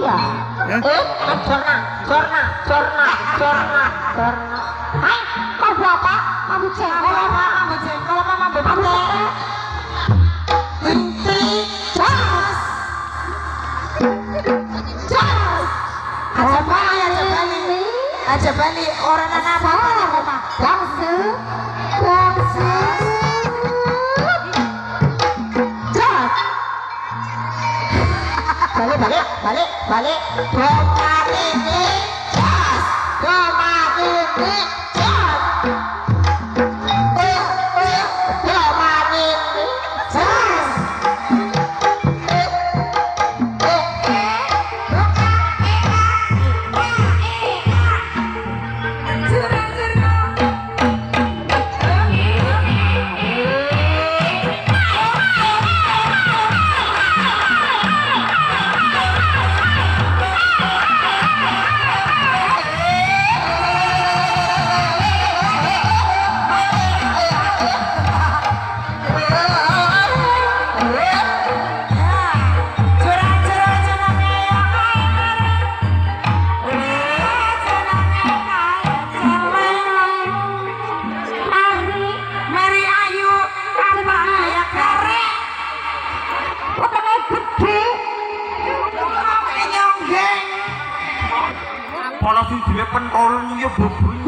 iya. Jorna. Hai, kau berapa? Kamu jengkol apa? Kamu pete. Inti, jas. Aja balik orang anak apa? Bangsu. Jas. Balik. Domatini jas. Malah sing dhewe pentol ya bubui.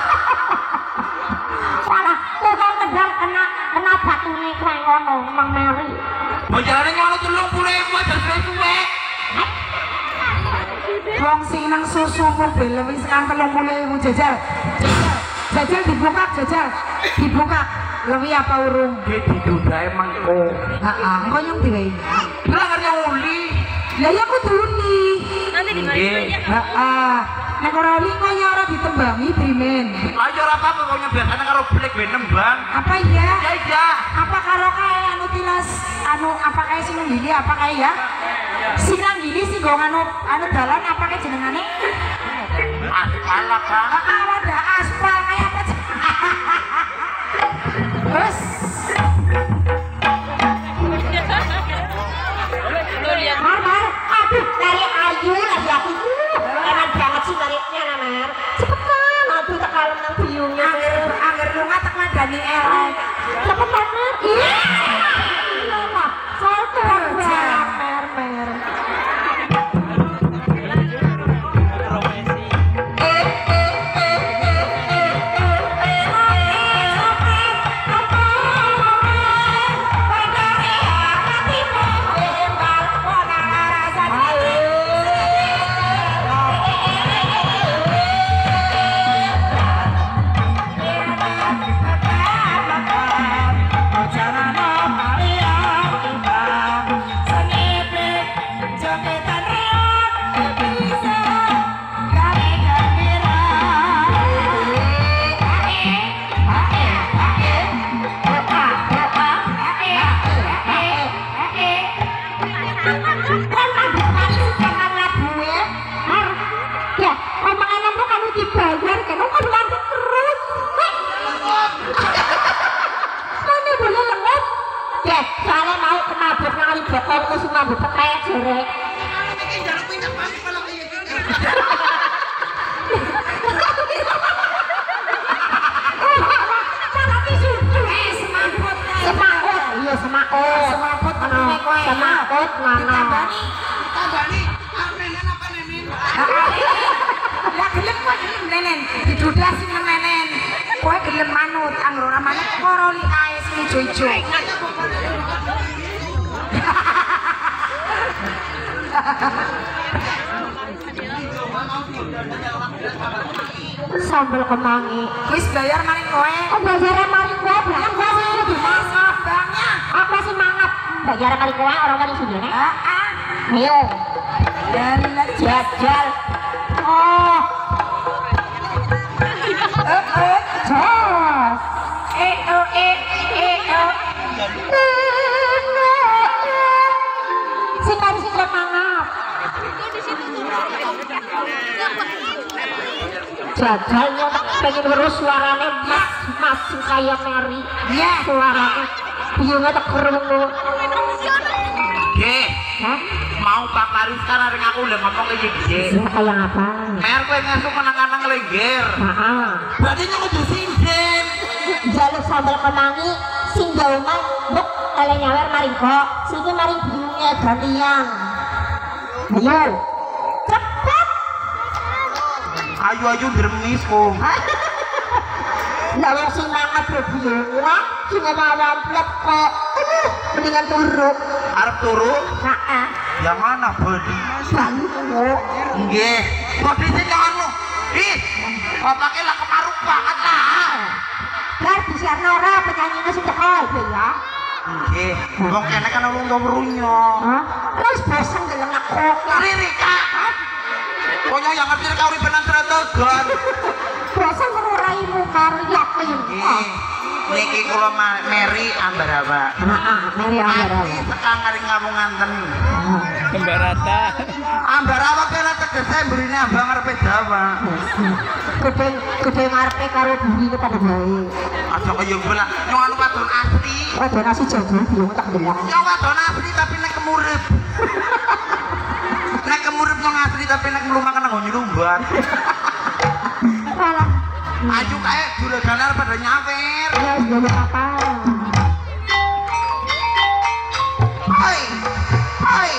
Salah, tukang kedang kena batune kae ngono, Mang Meri. Bajarane ngono 30.000 aja suwe. Wong sing nang susu mobil wis kan 30.000 jajal. Jajal dibuka. Lewi apa urung? Dia didudae mangko. Heeh, engko nyong diwe. Lah ngerti uli. Lah ya kudu uni. Nanti di Nggih. Heeh. Nek ora uli kok ya ora ditembangi Brimen. Lah ya ora apa-apa pokoknya biasanya karo blek we nembang. Apa iya? Ya iya. Apa karo kae anu tilas apa kae sing nggili apa kae ya? Sing nang gili sing go anu dalan apa kae jenengane? Aspal apa? Ada aspal kayak apa? Terus Mar, aduh, dari ayu lagi aku. Enak banget sih nariknya, Mar. Cepetan, aduh tak kalem nang biungnya. anger lunga tak madani elek. Cepetan, Mar. Iya. Mah, saya kerja, Mer. Sambal kemangi. Wis bayar maling kowe. Oh, bayarnya maling kowe, berang kowe sih di mana? Bangnya. Aku sih mangap. Bayarnya maling kowe orang maling sendiri. Ayo. Dan Jajal. Oh. Jos. Si kari sih mangap. Jajalnya pengen terus suaranya mas kayak Mary. Iya. Suaranya biungnya tak kerungu. Nggih. Hah? mau Pak Paris kan areng aku udah ngomong iki dhisik. Ya kayak apa? Mer kowe ngesuk kenang-kenang lengger. Heeh. Berarti nyang kudu sinden. Jaluk sambal kemangi sing jauman buk ele nyawer mari kok siki mari biungnya gantian. Ayo. Cepet. Ayu dremis kok. Lah wong sing mangan bebiungnya sing ngomong plek kok. Mendingan turu. Arep turu? Heeh. Yang mana bodi? Bangun. Nggih. Bodi sing anu. Ih, bapake lah kemaruk banget lah. Lah disiarno ora penyanyine sing teko ya. Nggih. Wong kene kan ulung runyo. Hah? Terus bosen gelem kok. Riri Kak. Koyo yang ngerti kau ribenan tretegan. Bosen ngraimu karo yakin. Nggih. Niki kula Mary Ambaraba. Heeh, mari ambar. Tekan ngaring ngomong nganten. Ambarata. Ambaraba kene tegese mburine ambang ngarepe Jawa. Gede ngarepe karo burine padha bae. Aja kaya bola. Nyong anu wadon asli. Padha nasi jajan biung tak delok. Nyong wadon asli tapi nek kemurip. Nek kemurip nyong asli tapi nek mlumaken nang nyurumbat. Alah, Ayo kae juragan arep pada nyawer. ya wis delok apa. Hai. Hai.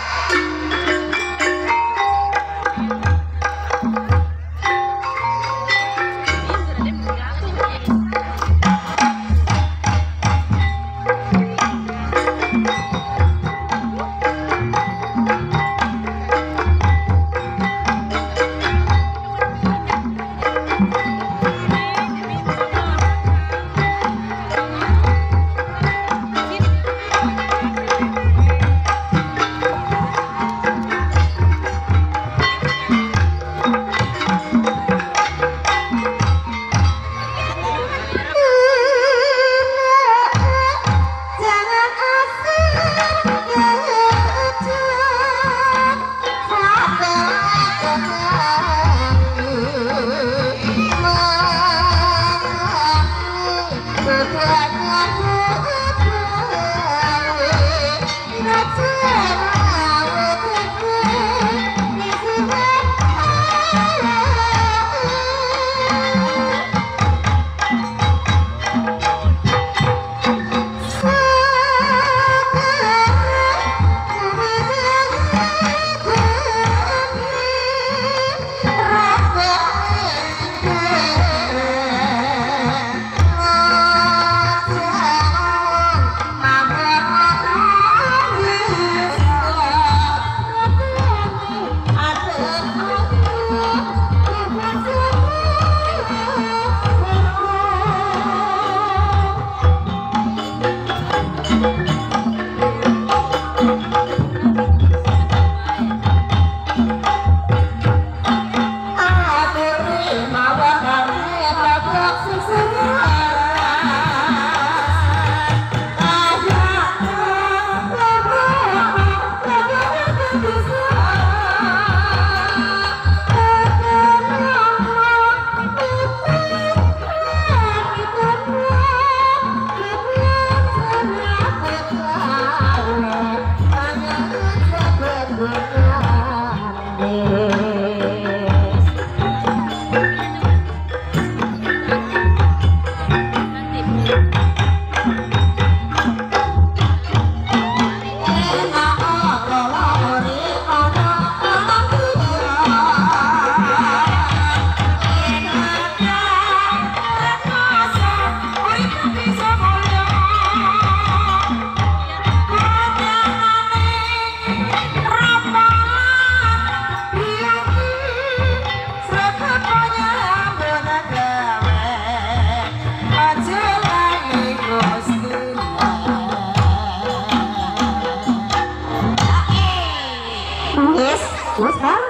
Wes Bang.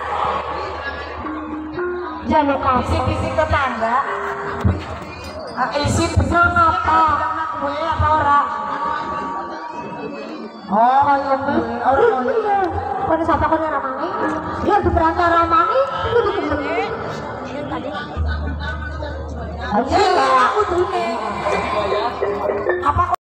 Jangan kasih kisi tetangga. Isi bisa ngapa? Kue apa ora? Oh, ayo gue, orang pada siapa kau yang ramai? Dia di perantara ramai, itu di kemudian. Ayo, aku dulu. Apa?